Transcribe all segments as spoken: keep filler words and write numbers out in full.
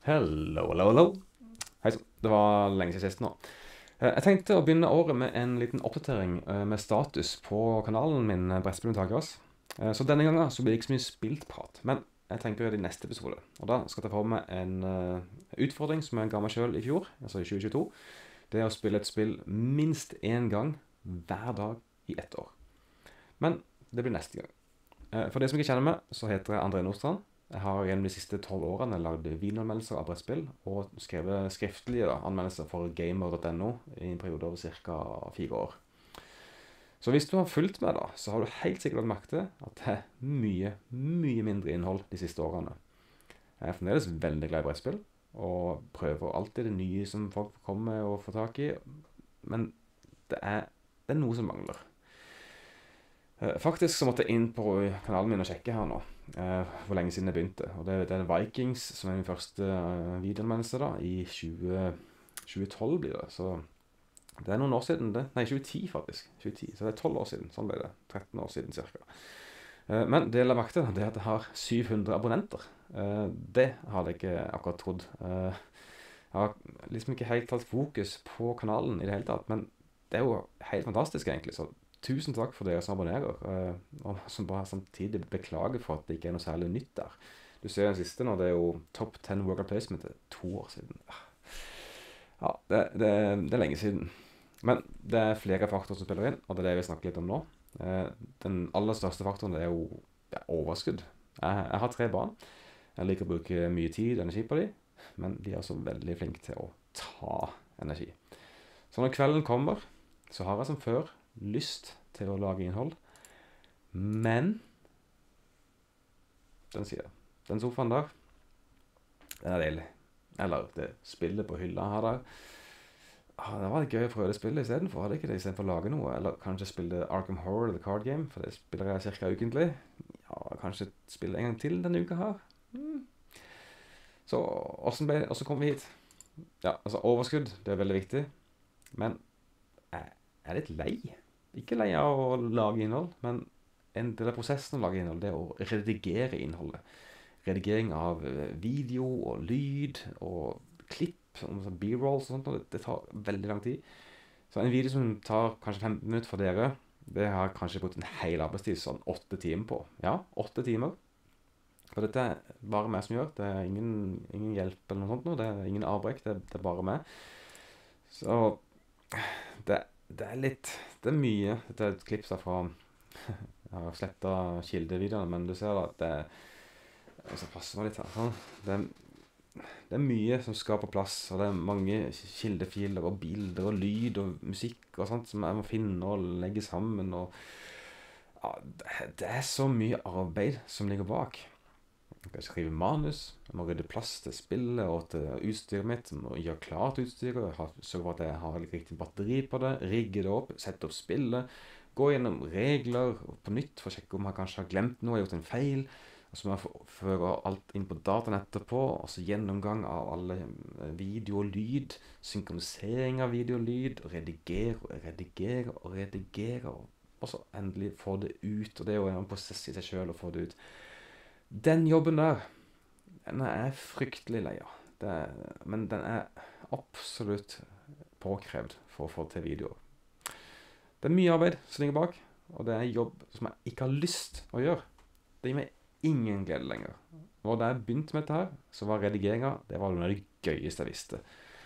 Hello, hello, hello. Hei sann, det var lenge siden sist nå. Eh, Jeg tenkte å begynne året med en liten oppdatering eh, med status på kanalen min eh, Brettspill med Takeras. Eh, Så denne gangen så blir det ikke så mye spiltprat, men jeg tenker å gjøre det i neste episode. Og da skal jeg ta for meg en eh, utfordring som jeg ga meg selv i fjor, altså i tjue tjueto. Det er å spille et spill minst én gang hver dag i ett år. Men det blir neste gang. Eh, For de som ikke kjenner meg, så heter jeg André Nordstrand. Jeg har gjennom de siste tolv årene lagd videoanmeldelser av brettspill og skrevet skriftlige da, anmeldelser for gamer punktum no i en periode over ca. fire år. Så hvis du har fulgt med da, så har du helt sikkert lagt merke til at det er mye, mye mindre innhold de siste årene. Jeg er fremdeles veldig glad i brettspill, og prøver alltid det nye som folk kommer og får tak i, men det er, det er noe som mangler. Eh, Faktisk så måtte jeg inn på kanalen min og sjekke her nå, eh, hvor lenge siden jeg begynte. Og det, det er Vikings som er min første eh, videoanmeldelse da, i tjue, tjue tolv blir det. Så det er noen år siden det. Nei, tjue ti faktisk. tjue ti, så det er tolv år siden, sånn ble det. tretten år siden cirka. Eh, Men det jeg la merke til, det er at jeg har syv hundre abonnenter. Eh, Det hadde jeg ikke akkurat trodd. Eh, Jeg har liksom ikke helt tatt fokus på kanalen i det hele tatt, men det er jo helt fantastisk egentlig, så tusen takk for dere som abonnerer, eh, og som bare samtidig beklager for at det ikke er noe særlig nytt der. Du ser den siste nå, det er jo Top ti Worker Placement, det er to år siden. Ja, det, det, det er lenge siden. Men det er flere faktorer som spiller inn, og det er det vi snakker litt om nå. Eh, Den aller største faktoren det er jo det er overskudd. Jeg, jeg har tre barn. Jeg liker å bruke mye tid og energi på dem, men de er også veldig flinke til å ta energi. Så når kvelden kommer, så har jeg som før lyst til å lage innhold, men den sier, den sofaen der, den er deilig. Eller det spillet på hylla her der. Ah, det var litt gøy å prøve det spillet i stedet for, hadde jeg ikke det, i stedet for å lage noe. Eller kanskje spille Arkham Horror, The Card Game, for det spiller jeg cirka ukentlig. Ja, kanskje spille en gang til denne uka her. Hmm. Så, hvordan ble, hvordan kom vi hit? Ja, altså overskudd, det er veldig viktig, men jeg er litt lei. Ikke lei av å lage innhold, men en del av prosessen å lage innhold, det er å redigere innholdet. Redigering av eh, video og lyd og klipp, sånn som B-rolls og sånt, og det, det tar veldig lang tid. Så en video som tar kanskje femten minutter for dere, det har jeg kanskje brukt en hel arbeidstid, sånn åtte timer på. Ja, åtte timer. For dette er bare meg som gjør, det er ingen, ingen hjelp eller noe sånt nå, det er ingen avbrekk, det, det er bare meg. Så det, det er litt, det er mye, dette er et klipp der fra, jeg har slettet kildevideoene, men du ser da at det, jeg skal passe meg litt her, sånn. Det, det er mye som skal på plass, og det er mange kildefiler og bilder og lyd og musikk og sånt som jeg må finne og legge sammen, og ja, det, det er så mye arbeid som ligger bak. Jeg skal skrive manus, jeg må rydde plass til spillet og til utstyret mitt, jeg må gjøre klart utstyret, sørge for at jeg har litt riktig batteri på det, rigge det opp, sette opp spillet, gå gjennom regler på nytt for å sjekke om jeg kanskje har glemt noe, jeg har gjort en feil, og så må jeg føre alt inn på dataen etterpå, og så gjennomgang av alle video og lyd, synkronisering av video og lyd, og redigere og redigere og redigere, og så endelig få det ut, og det er jo en prosess i seg selv å få det ut. Den jobben der, den er jeg fryktelig lei av. Det er, men den er absolutt påkrevd for å få til videoer. Det er mye arbeid som ligger bak, og det er jobb som jeg ikke har lyst å gjøre. Det gir meg ingen glede lenger. Og da jeg begynte med dette her, så var redigeringen, det var noe av det gøyeste jeg visste.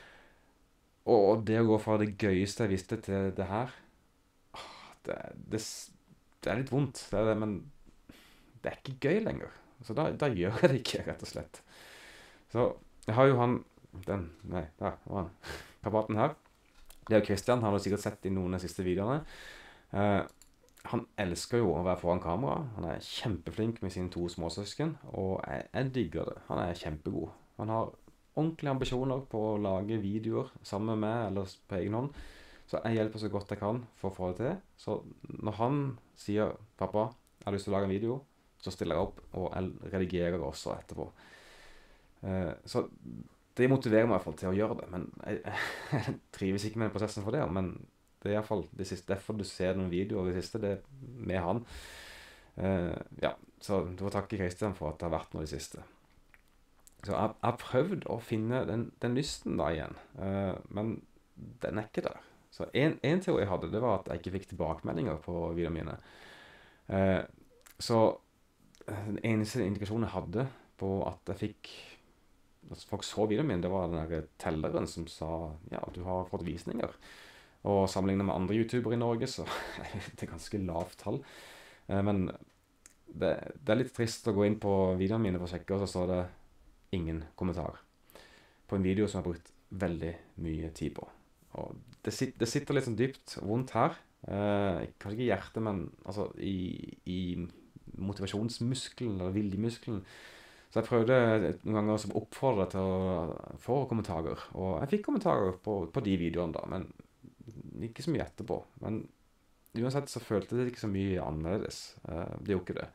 Og det å gå fra det gøyeste jeg visste til det her, det, det, det er litt vondt, det er det, men det er ikke gøy lenger. Så da, da gjør jeg det ikke, rett og slett. Så jeg har jo han, den, nei, der var han, kabaten her. Det er jo Christian, han har sikkert sett i noen av de siste videoene. Eh, han elsker jo å være foran kamera. Han er kjempeflink med sine to småsøsken, og jeg, jeg digger det. Han er kjempegod. Han har ordentlige ambisjoner på å lage videoer sammen med meg, eller på egen hånd. Så jeg hjelper så godt jeg kan for å få det til. Så når han sier, pappa, jeg har lyst til å lage en video, så stiller jeg opp, og jeg redigerer også etterpå. Eh, så det motiverer meg til å gjøre det, men jeg, jeg trives ikke med prosessen for det, men det er i hvert fall det siste, derfor du ser noen videoer det siste, det er med han. Eh, ja, så du får takke Christian for at det har vært noe det siste. Så jeg jeg har prøvd å finne den, den lysten da igjen, eh, men den er ikke der. Så en, en teori jeg hadde, det var at jeg ikke fikk tilbakemeldinger på videoene mine. Eh, så eh, den eneste indikasjonen jeg hadde på at jeg fikk at folk så videoen min, det var den der telleren som sa ja, du har fått visninger. Og sammenlignet med andre YouTubere i Norge, så er det ganske lavt tall. Eh, men det, det er litt trist å gå inn på videoene mine for å sjekke, og så står det ingen kommentar på en video som jeg har brukt veldig mye tid på. Og det, sit, det sitter litt sånn dypt vondt her. Eh, kanskje ikke i hjertet, men altså i, i motivasjonsmuskelen, eller viljemuskelen. Så jeg prøvde noen ganger å oppfordre til å få kommentarer. Og jeg fikk kommentarer på, på de videoene da, men ikke så mye etterpå. Men uansett så følte det ikke så mye annerledes. Eh, det gjorde ikke det.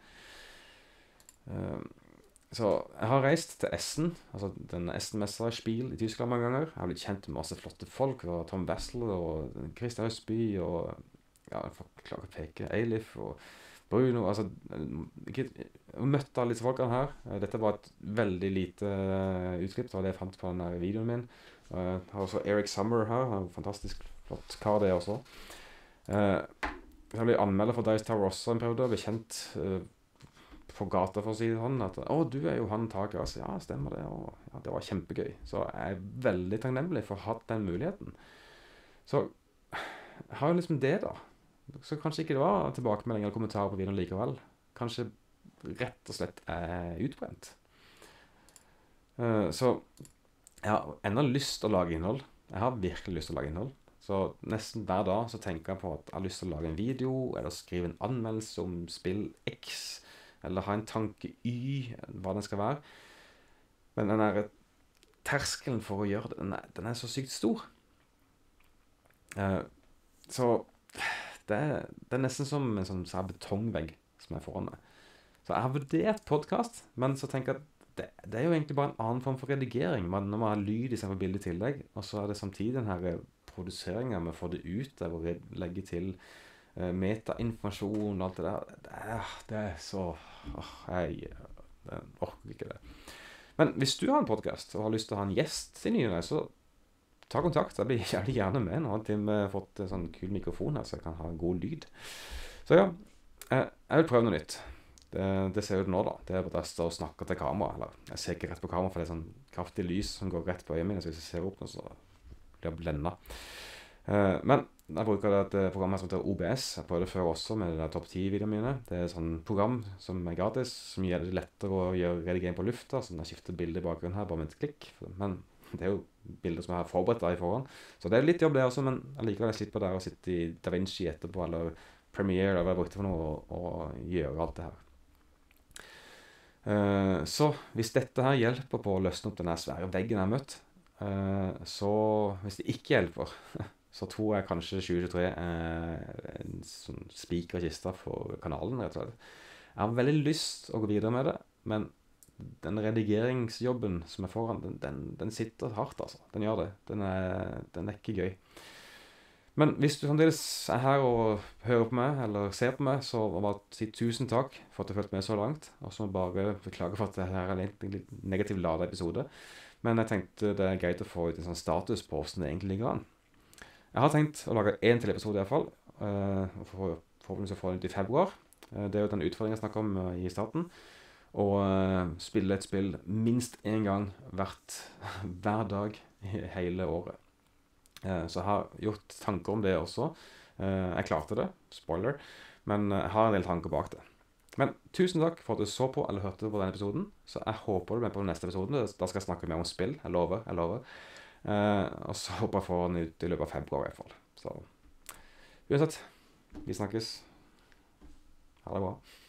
Eh, så jeg har reist til Essen, altså den Essen-messa Spiel i Tyskland mange ganger. Jeg har blitt kjent med masse flotte folk, og Tom Wessel og Christian Østby, og ja, jeg får klare å peke, Eilif og Bruno, altså, ikke, jeg møtte alle disse folkene her. Dette var et veldig lite utklipp, det var det jeg fant på denne videoen min. Jeg har også Eric Summer her, han er en fantastisk flott kar det også. Jeg ble anmelder for Dice Tower også en periode, ble kjent på gata for å si det sånn, at «Å, du er jo han Taker», altså, ja, stemmer det, og ja, det var kjempegøy. Så jeg er veldig takknemlig for å ha hatt den muligheten. Så jeg har jo liksom det da. Så kanskje ikke det var tilbakemelding eller kommentarer på videoen likevel. Kanskje rett og slett er utbrent. Uh, så jeg har enda lyst til å lage innhold. Jeg har virkelig lyst til å lage innhold. Så nesten hver dag så tenker jeg på at jeg har lyst til å lage en video, eller skrive en anmeldelse om spill X, eller ha en tanke Y, hva den skal være. Men den der terskelen for å gjøre det, den er, den er så sykt stor. Uh, så det er, det er nesten som en sånn, sånn betongvegg som er foran meg. Så jeg har vurdert podcast, men så tenker jeg at det, det er jo egentlig bare en annen form for redigering. Man, når man har lyd i stedet for bilde i tillegg, og så er det samtidig den her produseringen med å få det ut der, og legge til uh, meta-informasjon og alt det der. Det er, det er så... Åh, jeg, jeg orker ikke det. Men hvis du har en podcast og har lyst til å ha en gjest i nye, så ta kontakt, jeg blir gjerne, gjerne med. Nå har jeg til og med fått en sånn kul mikrofon her, så jeg kan ha en god lyd. Så ja, jeg, jeg vil prøve noe nytt. Det, det ser ut nå da. Det er bare at jeg står og snakker til kamera, eller jeg ser ikke rett på kamera, for det er sånn kraftig lys som går rett på øynene mine, så hvis jeg ser opp nå, så blir jeg blendet. Uh, men jeg bruker et program som heter O B S. Jeg prøvde det før også med de topp ti-videoene mine. Det er et sånn program som er gratis, som gjør det lettere å gjøre redigering på lufta, så jeg skifter bildet i bakgrunnen her bare med et klikk. Men det er jo bilder som jeg har forberedt der i forhånd. Så det er litt jobb det også, men jeg liker at jeg slipper der og sitte i DaVinci etterpå, eller Premiere, eller hva jeg brukte for noe, og, og gjøre alt det her. Uh, så hvis dette her hjelper på å løsne opp denne svære veggen jeg har møtt, uh, så hvis det ikke hjelper, så tror jeg kanskje tjue tjuetre er en sånn spiker i kista for kanalen, rett og slett. Jeg har veldig lyst å gå videre med det, men den redigeringsjobben som er foran, den, den, den sitter hardt, altså. Den gjør det. Den er, den er ikke gøy. Men hvis du fremdeles er her og hører på meg, eller ser på meg, så må jeg bare si tusen takk for at du har følt med så langt. Og så må jeg bare beklage for at dette her er en litt negativ ladet episode. Men jeg tenkte det er greit å få ut en sånn status på hvordan det egentlig ligger an. Jeg har tenkt å lage en til episode i hvert fall, uh, og for, forhåpentligvis å få den ut i februar. Uh, det er jo den utfordringen jeg snakker om uh, i starten. Og uh, spille et spill minst en gang hvert, hver dag i hele året. Uh, så jeg har gjort tanker om det også. Uh, jeg klarte det, spoiler, men jeg har en del tanker bak det. Men tusen takk for at du så på eller hørte på denne episoden. Så jeg håper du er med på den neste episoden. Da skal jeg snakke mer om spill, jeg lover, jeg lover. Uh, og så håper jeg få den ut i løpet av februar i hvert fall. Så uansett, vi snakkes. Ha det bra.